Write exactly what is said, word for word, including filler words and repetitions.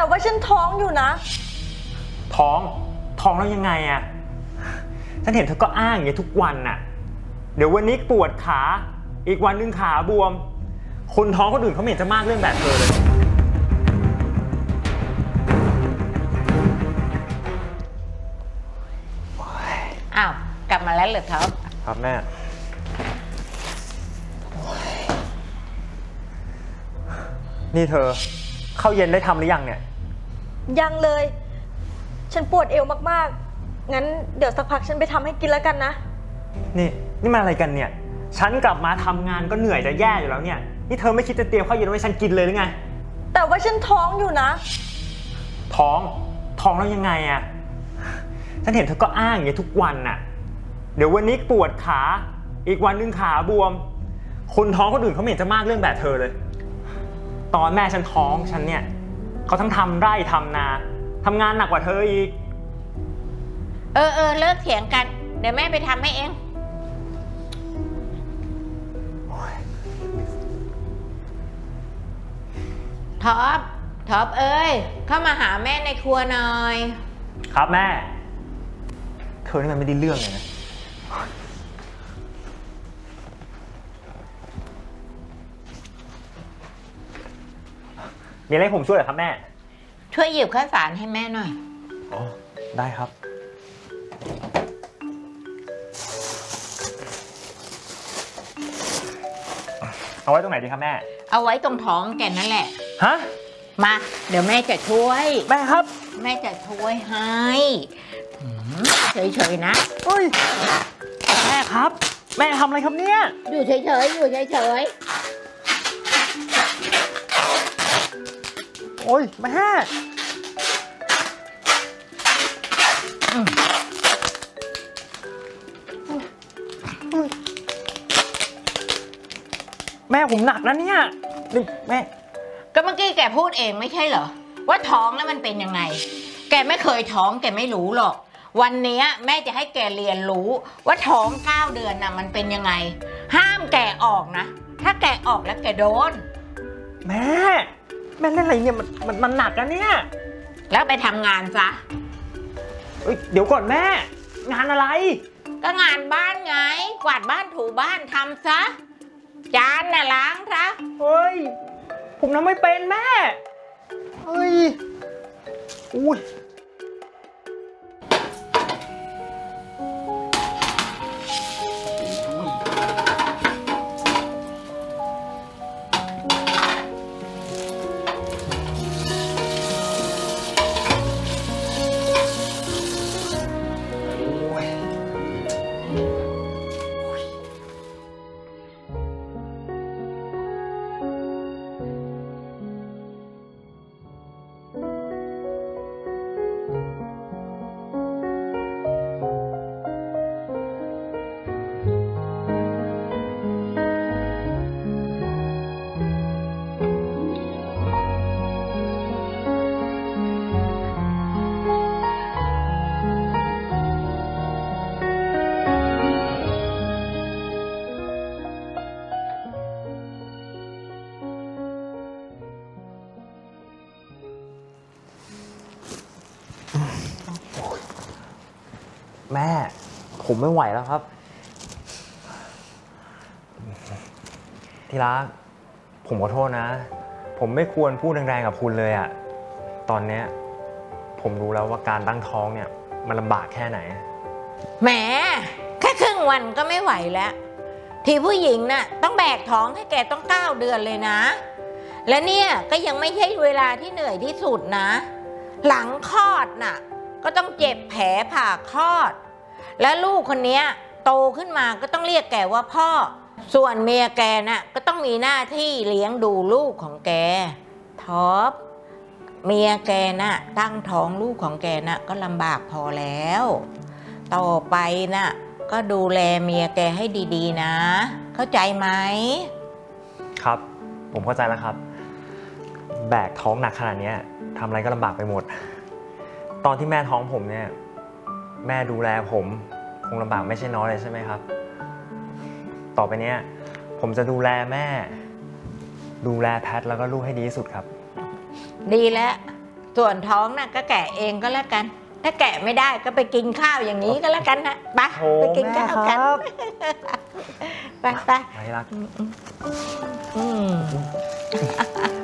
ว่าฉันท้องอยู่นะท้องท้องแล้วยังไงอะฉันเห็นเธอก็อ้างอย่างนี้ทุกวันน่ะเดี๋ยววันนี้ปวดขาอีกวันนึงขาบวมคนท้องคนอื่นเขาไม่เห็นจะมากเรื่องแบบเธอเลยอ้าวกลับมาแล้วเหรอท็อปครับแม่นี่เธอข้าวเย็นได้ทำหรือยังเนี่ยยังเลยฉันปวดเอวมากๆงั้นเดี๋ยวสักพักฉันไปทำให้กินแล้วกันนะนี่นี่มาอะไรกันเนี่ยฉันกลับมาทำงานก็เหนื่อยจะแย่อยู่แล้วเนี่ยนี่เธอไม่คิดจะเตรียมข้าวเย็นไว้ฉันกินเลยหรือไงแต่ว่าฉันท้องอยู่นะท้องท้องแล้วยังไงอะฉันเห็นเธอก็อ้างอย่างนี้ทุกวันน่ะเดี๋ยววันนี้ปวดขาอีกวันนึงขาบวมคนท้องคนอื่นเขาไม่เห็นจะมากเรื่องแบบเธอเลยตอนแม่ฉันท้องฉันเนี่ยเขาทั้งทำไร่ทำนาทำงานหนักกว่าเธออีกเออเออเลิกเถียงกันเดี๋ยวแม่ไปทำให้เองท็อปท็อปเอ้ยเข้ามาหาแม่ในครัวหน่อยครับแม่เธอนี่มันไม่ได้เรื่องเลยนะมีอะไรผมช่วยเหรอครับแม่ช่วยหยิบข้าวสารให้แม่หน่อยอ๋อได้ครับเอาไว้ตรงไหนดีครับแม่เอาไว้ตรงท้องแกนั่นแหละฮะมาเดี๋ยวแม่จะช่วยแม่ครับแม่จะช่วยให้เฉยๆนะเฮ้ยแม่ครับแม่ทำอะไรครับเนี่ยอยู่เฉยๆอยู่เฉยๆโอ้ยแม่แม่ผมหนักนะเนี่ยนี่แม่ก็เมื่อกี้แกพูดเองไม่ใช่เหรอว่าท้องแล้วมันเป็นยังไงแกไม่เคยท้องแกไม่รู้หรอกวันนี้แม่จะให้แกเรียนรู้ว่าท้องเก้าเดือนน่ะมันเป็นยังไงห้ามแกออกนะถ้าแกออกแล้วแกโดนแม่แม่เล่นอะไรเนี่ยมันมันมันหนักนะเนี่ยแล้วไปทำงานซะเอ้ยเดี๋ยวก่อนแม่งานอะไรก็งานบ้านไงกวาดบ้านถูบ้านทำซะจานน่ะล้างซะเฮ้ยผมทำไม่เป็นแม่เฮ้ยอุ้ยแม่ผมไม่ไหวแล้วครับที่รักผมขอโทษนะผมไม่ควรพูดแรงๆกับคุณเลยอะตอนนี้ผมรู้แล้วว่าการตั้งท้องเนี่ยมันลำบากแค่ไหนแหมแค่ครึ่งวันก็ไม่ไหวแล้วที่ผู้หญิงน่ะต้องแบกท้องให้แกต้องเก้าเดือนเลยนะและเนี่ยก็ยังไม่ใช่เวลาที่เหนื่อยที่สุดนะหลังคลอดน่ะก็ต้องเจ็บแผลผ่าคลอดและลูกคนนี้โตขึ้นมาก็ต้องเรียกแกว่าพ่อส่วนเมียแกน่ะก็ต้องมีหน้าที่เลี้ยงดูลูกของแกท็อปเมียแกน่ะตั้งท้องลูกของแกน่ะก็ลำบากพอแล้วต่อไปน่ะก็ดูแลเมียแกให้ดีๆนะเข้าใจไหมครับผมเข้าใจแล้วครับแบกท้องหนักขนาดนี้ทำอะไรก็ลำบากไปหมดตอนที่แม่ท้องผมเนี่ยแม่ดูแลผมคงลำบากไม่ใช่น้อยเลยใช่ไหมครับต่อไปเนี้ยผมจะดูแลแม่ดูแลแพทแล้วก็ลูกให้ดีที่สุดครับดีแล้วส่วนท้องน่ะก็แกะเองก็แล้วกัน ถ้าแกะไม่ได้ก็ไปกินข้าวอย่างนี้ก็แล้วกันนะไปโอ้ไปกินข้าวกันแม่ครับไปไปไปรักอืม